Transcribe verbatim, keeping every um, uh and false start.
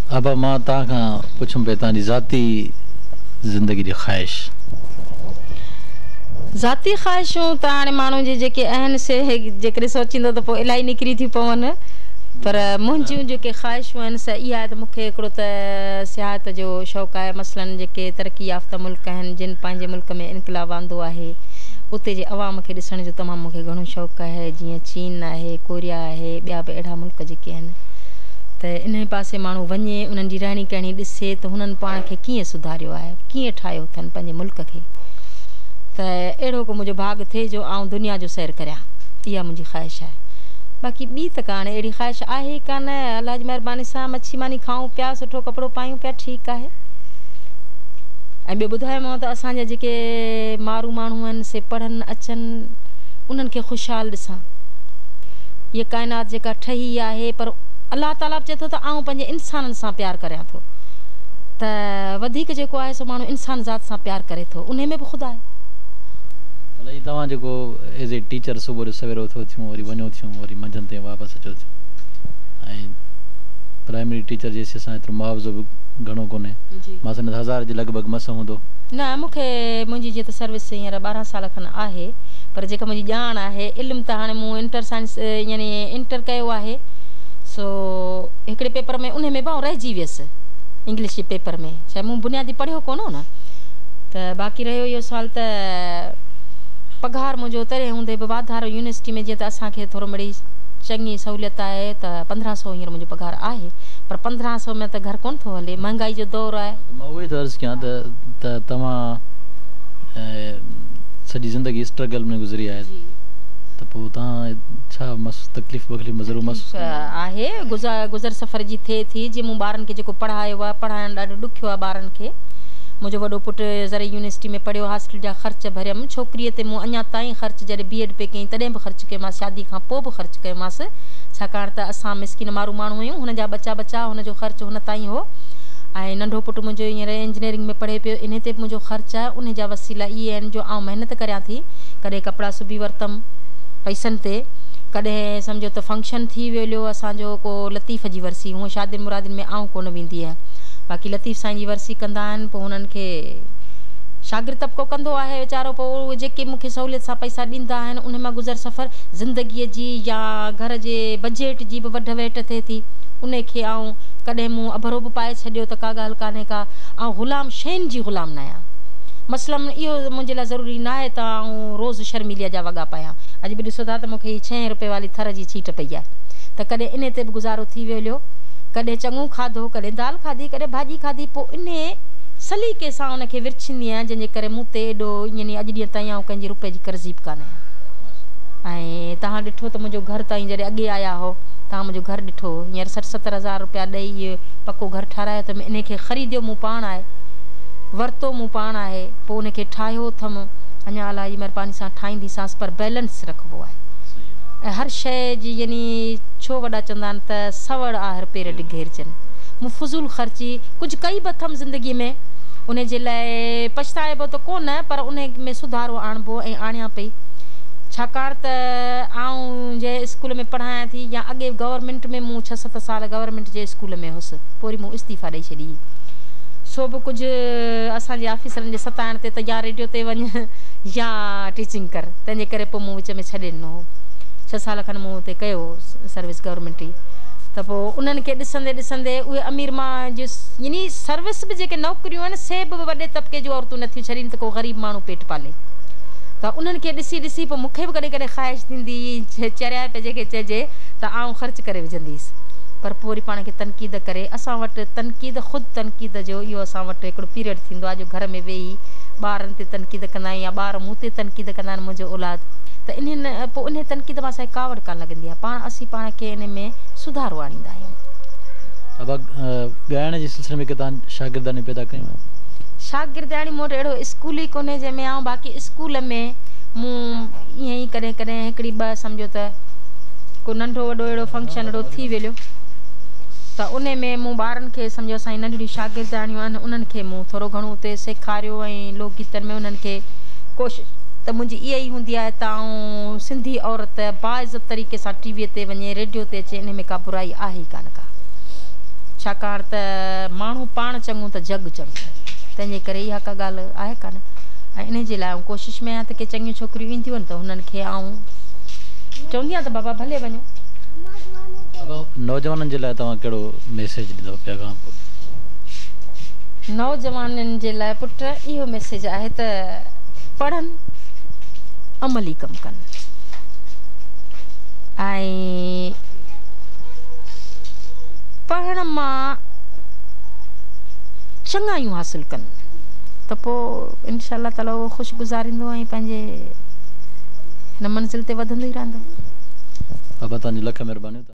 अब मां तव्हां खां पुछूं पिया तव्हांजी ज़ाती ज़िंदगी जी ख़्वाहिश। ज़ाती ख़्वाहिशूं त हाणे माण्हू जी जेके आहिनि से जेकॾहिं सोचींदो त पोइ इलाही निकिरी थी पवनि, पर मुंहिंजियूं जेके ख़्वाहिशूं आहिनि से इहा आहे त मूंखे हिकिड़ो त सियाहत जो शौक़ु आहे। मसलन जेके तरक़ी याफ़्ता मुल्क आहिनि जिन पंहिंजे मुल्क में इनकलाब आंदो आहे, उते जे अवाम खे ॾिसण जो तमामु मूंखे घणो शौक़ु आहे। जीअं चीन आहे, कोरिया आहे, ॿिया बि अहिड़ा मुल्क जेके आहिनि त इन पासे माण्हू वञे, उन्हनि जी रहणी कहणी ॾिसे त हुननि पाण खे कीअं सुधारियो आहे, कीअं ठाहियो अथनि पंहिंजे मुल्क खे। त अहिड़ो को मुंहिंजो भाग थिए जो आउं दुनिया जो सैर करियां, इहा मुंहिंजी ख़्वाहिश आहे। बाक़ी ॿी त कान्हे, अहिड़ी ख़्वाहिश आहे ई कान। अलाह जी महिरबानी सां मच्छी मानी खाऊं पिया, सुठो कपिड़ो पायूं पिया, ठीकु आहे। ऐं ॿियो ॿुधायोमांव त असांजा जेके मारू माण्हू आहिनि से पढ़नि अचनि, उन्हनि खे ख़ुशहाल ॾिसां। हीअ काइनात जेका ठही आहे, पर अलाह ताला चए थो त आउं पंहिंजे इंसाननि सां प्यारु करियां थो, त वधीक जेको आहे सो माण्हू इंसान ज़ात सां प्यारु करे थो, उन में बि ख़ुदा आहे। भले तव्हां जेको एज़ ए टीचर सुबुह जो सवेर उथो थियूं, वरी वञो थियूं, वरी मंझंदि ताईं वापसि अचो थियूं, ऐं प्राइमरी टीचर जे हिसाब सां एतिरो मुआवज़ो बि घणो कोन्हे। मां सम्झा हज़ार जे लॻभॻि मस हूंदो न। मूंखे मुंहिंजी जीअं त सर्विस हींअर ॿारहं साल खनि आहे, पर जेका मुंहिंजी ॼाण आहे, इल्मु त हाणे मूं इंटर साइंस यानी इंटर कयो आहे, सो हिकिड़े पेपर में उन में बि रहिजी वियसि इंग्लिश जे पेपर में, छा मूं बुनियादी पढ़ियो कोन हो न। त बाक़ी रहियो इहो सुवाल त पघार मुंहिंजो तॾहिं हूंदे बि वाधारो यूनिवर्सिटी में, जीअं त असांखे थोरो मिड़ी चङी सहूलियत आहे, त पंद्रहं सौ हींअर मुंहिंजो पघार आहे, पर पंद्रहं सौ में त घर कोन थो हले, महांगाई जो दौरु आहे। मां उहो ई त अर्ज़ु कयां त तव्हां सॼी ज़िंदगी स्ट्रगल में गुज़री आहे, त पोइ तव्हां छा मस तकलीफ़ वकलीफ़ ज़रूरु मस आहे गुज़र गुज़र सफ़र जी थिए थी। जीअं मूं ॿारनि खे जेको पढ़ायो आहे, पढ़ाइणु ॾाढो ॾुखियो आहे ॿारनि खे। मुंहिंजो वॾो पुटु ज़रे यूनिवर्सिटी में पढ़ियो, हॉस्टल जा ख़र्च भरियमि। छोकिरीअ ते मूं अञा ताईं ख़र्च जॾहिं बी एड पे कयईं तॾहिं बि ख़र्च कयोमांसि, शादी खां पोइ बि ख़र्च कयोमांसि, छाकाणि त असां मिसकिन मारू माण्हू आहियूं। हुनजा बचा बचा हुनजो ख़र्च हुन ताईं हो। ऐं नंढो पुटु मुंहिंजो हींअर इंजीनियरिंग में पढ़े पियो, इन ते बि मुंहिंजो ख़र्च आहे। उन जा वसीला इहे आहिनि जो आउं महिनत करियां थी। कॾहिं कपिड़ा सिबी वरितमि पैसनि ते, कॾहिं सम्झो त फंक्शन थी वियो असांजो को लतीफ़ जी वरसी, हूअं शादियुनि मुरादियुनि में आउं कोन वेंदी आहियां, बाक़ी लतीफ़ साईं जी वरसी कंदा आहिनि, पोइ हुननि खे शागिर्द तबिको कंदो आहे वीचारो, पोइ उहे जेके मूंखे सहूलियत सां पैसा ॾींदा आहिनि, उन मां गुज़र सफ़र ज़िंदगीअ जी या घर जे बजट जी बि वढ वेठ थिए थी। उन खे आउं कॾहिं मूं अभरो बि पाए छॾियो त का ॻाल्हि कान्हे का। ऐं ग़ुलाम शयुनि जी ग़ुलाम न आहियां। मसलन इहो मुंहिंजे लाइ ज़रूरी न आहे त आउं रोज़ु शर्मिलीअ जा वॻा पायां। अॼु बि ॾिसो था त मूंखे हीअ छहें रुपए वाली थर जी छीट पई आहे, त कॾहिं इन ते बि गुज़ारो थी वियो। कॾहिं चङो खाधो, कॾहिं दाल खाधी, कॾहिं भाॼी खाधी, पोइ इन सलीक़े सां उनखे विरछींदी आहियां, जंहिंजे करे मूं ते एॾो यानी अॼु ॾींहं ताईं आउं कंहिंजी रुपए जी कर्ज़ीब कान आहियां। ऐं तव्हां ॾिठो त मुंहिंजो घर ताईं जॾहिं अॻे आया हो, तव्हां मुंहिंजो घरु ॾिठो, हींअर सठि सतरि हज़ार रुपया ॾेई इहो पको घरु ठारायो त इन खे ख़रीदियो मूं पाण आहे, वरितो मूं पाण आहे, पोइ उनखे ठाहियो अथमि, अञा अलाह जी महिरबानी सां ठाहींदीसांसि, पर बैलेंस रखिबो आहे। ऐं हर शइ जी यानी छो वॾा चवंदा आहिनि त सवड़ आहे पेर डिघेरजनि। मूं फुज़ूल ख़र्ची कुझु कई बि अथमि ज़िंदगीअ में, उन जे लाइ पछताइबो त कोन, पर उन में सुधारो आणिबो ऐं आणियां पई। छाकाणि त आउं जंहिं स्कूल में पढ़ायां थी, या अॻे गवर्नमेंट में मूं छह सत साल गवर्नमेंट जे स्कूल में हुअसि, पोइ वरी मूं इस्तीफ़ा ॾेई छॾी। सो बि कुझु असांजे ऑफिसरनि जे सताइण ते त या रेडियो ते वञ या टीचिंग कर, तंहिंजे करे पोइ मूं विच में छॾे ॾिनो हो। छह साल खनि मूं हुते कयो सर्विस गवर्नमेंट जी। त पोइ उन्हनि खे ॾिसंदे ॾिसंदे उहे अमीर मां जो यानी सर्विस बि जेके नौकरियूं आहिनि से बि वॾे तबिके जूं औरतूं नथियूं छॾीनि त को ग़रीब माण्हू पेट पाले। त उन्हनि खे ॾिसी ॾिसी पोइ मूंखे बि कॾहिं कॾहिं ख़्वाहिश थींदी, चरिया पे जेके चइजे त आउं ख़र्च करे विझंदीसि, पर पोइ वरी पाण खे तनक़ीद करे असां वटि तनक़ीद ख़ुदि तनक़ीद जो इहो असां वटि हिकिड़ो पीरियड थींदो आहे जो घर में वेही ॿारनि ते तनक़ीद कंदा आहियूं या ॿार मूं ते तनक़ीद कंदा आहिनि, मुंहिंजो औलाद, त इन्हनि पोइ उन तनक़ीद मां असांखे कावड़ कान लॻंदी आहे, पाण असीं पाण खे इन में सुधारो आणींदा आहियूं। अब ॻाइण जे सिलसिले में तव्हां शागिर्दानी पैदा कयूं? शागिर्दानी मूं वटि अहिड़ो स्कूल ई कोन्हे जंहिंमें आउं, बाक़ी स्कूल में मूं ईअं ई कॾहिं कॾहिं हिकिड़ी ॿ सम्झो त को नंढो वॾो अहिड़ो फंक्शन अहिड़ो थी वियो त उन में मूं ॿारनि खे सम्झो असांजी नंढड़ियूं शागिर्दानियूं आहिनि, उन्हनि खे मूं थोरो घणो उते सेखारियो ऐं लोकगीतनि में उन्हनि खे कोशिशि त मुंहिंजी इहा ई हूंदी आहे त आउं सिंधी औरत बाइज़त तरीक़े सां टीवीअ ते वञे, रेडियो ते अचे, इन में का बुराई आहे ई कान का। छाकाणि त माण्हू पाण चङो त जग चङो, तंहिंजे करे इहा का ॻाल्हि आहे कान। ऐं इन जे लाइ आउं कोशिशि में आहियां त के चङियूं छोकिरियूं ईंदियूं आहिनि त हुननि खे आउं चवंदी आहियां त बाबा भले वञो। नौजवाननि जे लाइ तव्हां कहिड़ो मैसेज ॾींदव पैगाम? नौजवाननि जे लाइ पुट इहो मैसेज आहे त पढ़नि, अमली कमु कनि ऐं पढ़ण मां चङायूं हासिल कनि त पोइ इनशा अल्लाह ताला उहो ख़ुशि गुज़ारींदो ऐं पंहिंजे हिन मंज़िल ते वधंदो ई रहंदो। बाबा तव्हांजी लख महिरबानी।